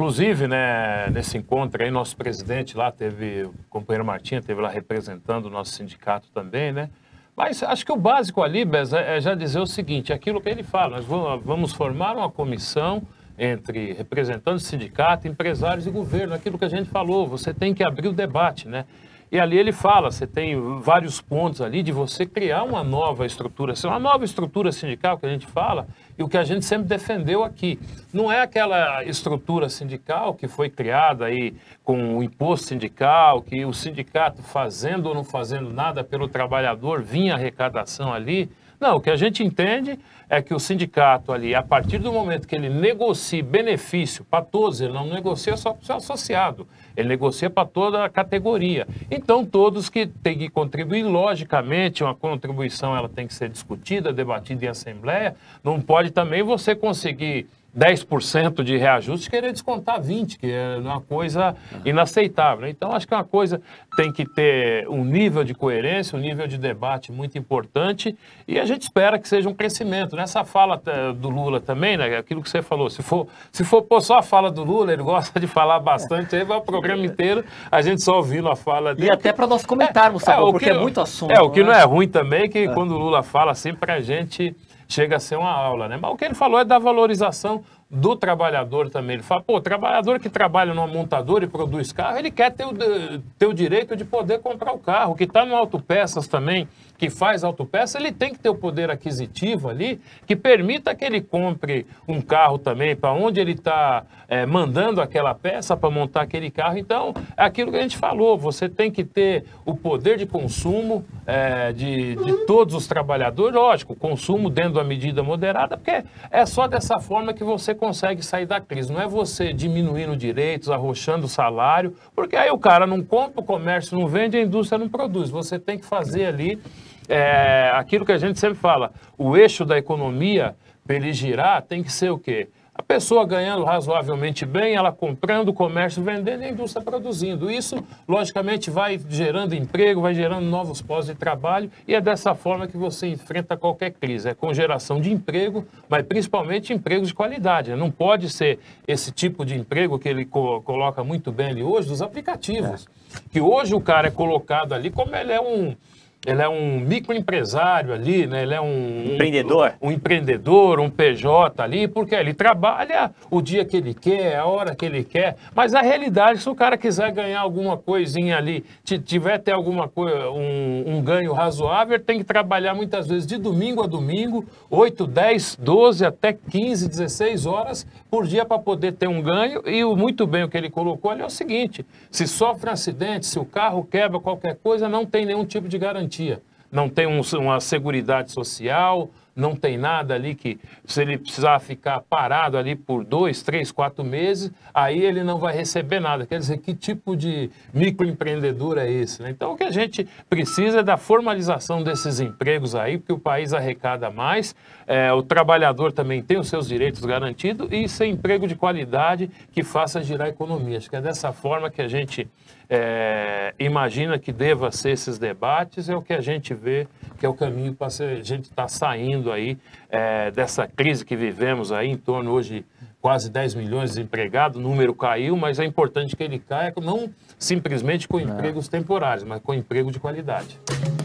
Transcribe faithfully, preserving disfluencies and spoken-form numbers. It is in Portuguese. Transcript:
inclusive, né, nesse encontro aí, nosso presidente lá teve, o companheiro Martinha teve lá representando o nosso sindicato também, né? Mas acho que o básico ali, Bez, é já dizer o seguinte, aquilo que ele fala, nós vamos formar uma comissão entre representantes do sindicato, empresários e governo, aquilo que a gente falou, você tem que abrir o debate, né? E ali ele fala, você tem vários pontos ali de você criar uma nova estrutura, uma nova estrutura sindical que a gente fala, e o que a gente sempre defendeu aqui. Não é aquela estrutura sindical que foi criada aí com o imposto sindical, que o sindicato fazendo ou não fazendo nada pelo trabalhador, vinha arrecadação ali. Não, o que a gente entende é que o sindicato ali, a partir do momento que ele negocia benefício para todos, ele não negocia só para o seu associado, ele negocia para toda a categoria. Então, todos que têm que contribuir, logicamente, uma contribuição ela tem que ser discutida, debatida em assembleia, não pode também você conseguir dez por cento de reajuste e querer descontar vinte por cento, que é uma coisa inaceitável. Então, acho que é uma coisa tem que ter um nível de coerência, um nível de debate muito importante e a gente espera que seja um crescimento. Nessa fala do Lula também, né, aquilo que você falou, se for, se for pôr só a fala do Lula, ele gosta de falar bastante, aí vai o programa inteiro, a gente só ouvindo a fala dele. E até para nós comentarmos, é, sabe, é, porque que, é muito assunto. É, o que né? não é ruim também, que é. quando o Lula fala assim, pra gente chega a ser uma aula, né? Mas o que ele falou é da valorização do trabalhador também. Ele fala, pô, o trabalhador que trabalha numa montadora e produz carro, ele quer ter o, ter o direito de poder comprar o carro, que está no autopeças também, que faz autopeças, ele tem que ter o poder aquisitivo ali, que permita que ele compre um carro também, para onde ele está é, mandando aquela peça para montar aquele carro. Então, é aquilo que a gente falou, você tem que ter o poder de consumo é, de, de todos os trabalhadores, lógico, consumo dentro da medida moderada, porque é só dessa forma que você consegue sair da crise. Não é você diminuindo direitos, arrochando o salário, porque aí o cara não compra, o comércio não vende, a indústria não produz. Você tem que fazer ali é, aquilo que a gente sempre fala, o eixo da economia, para ele girar, tem que ser o quê? A pessoa ganhando razoavelmente bem, ela comprando, o comércio vendendo e a indústria produzindo. Isso, logicamente, vai gerando emprego, vai gerando novos postos de trabalho e é dessa forma que você enfrenta qualquer crise. É com geração de emprego, mas principalmente empregos de qualidade. Né? Não pode ser esse tipo de emprego que ele co coloca muito bem ali hoje, dos aplicativos. É. Que hoje o cara é colocado ali como ele é um... Ele é um microempresário ali, né? Ele é um... Empreendedor. Um, um empreendedor, um P J ali, porque ele trabalha o dia que ele quer, a hora que ele quer. Mas a realidade, se o cara quiser ganhar alguma coisinha ali, tiver ter alguma coisa, um, um ganho razoável, ele tem que trabalhar muitas vezes de domingo a domingo, oito, dez, doze, até quinze, dezesseis horas por dia para poder ter um ganho. E o, muito bem o que ele colocou ali é o seguinte, se sofre um acidente, se o carro quebra, qualquer coisa, não tem nenhum tipo de garantia. Não tem um, uma seguridade social, não tem nada ali que, se ele precisar ficar parado ali por dois, três, quatro meses, aí ele não vai receber nada. Quer dizer, que tipo de microempreendedor é esse? Né? Então, o que a gente precisa é da formalização desses empregos aí, porque o país arrecada mais, é, o trabalhador também tem os seus direitos garantidos e ser emprego de qualidade que faça girar a economia. Acho que é dessa forma que a gente é, imagina que deva ser esses debates, é o que a gente vê que é o caminho para a gente estar saindo aí é, dessa crise que vivemos aí, em torno hoje quase dez milhões de desempregados, o número caiu, mas é importante que ele caia não simplesmente com empregos temporários, mas com emprego de qualidade.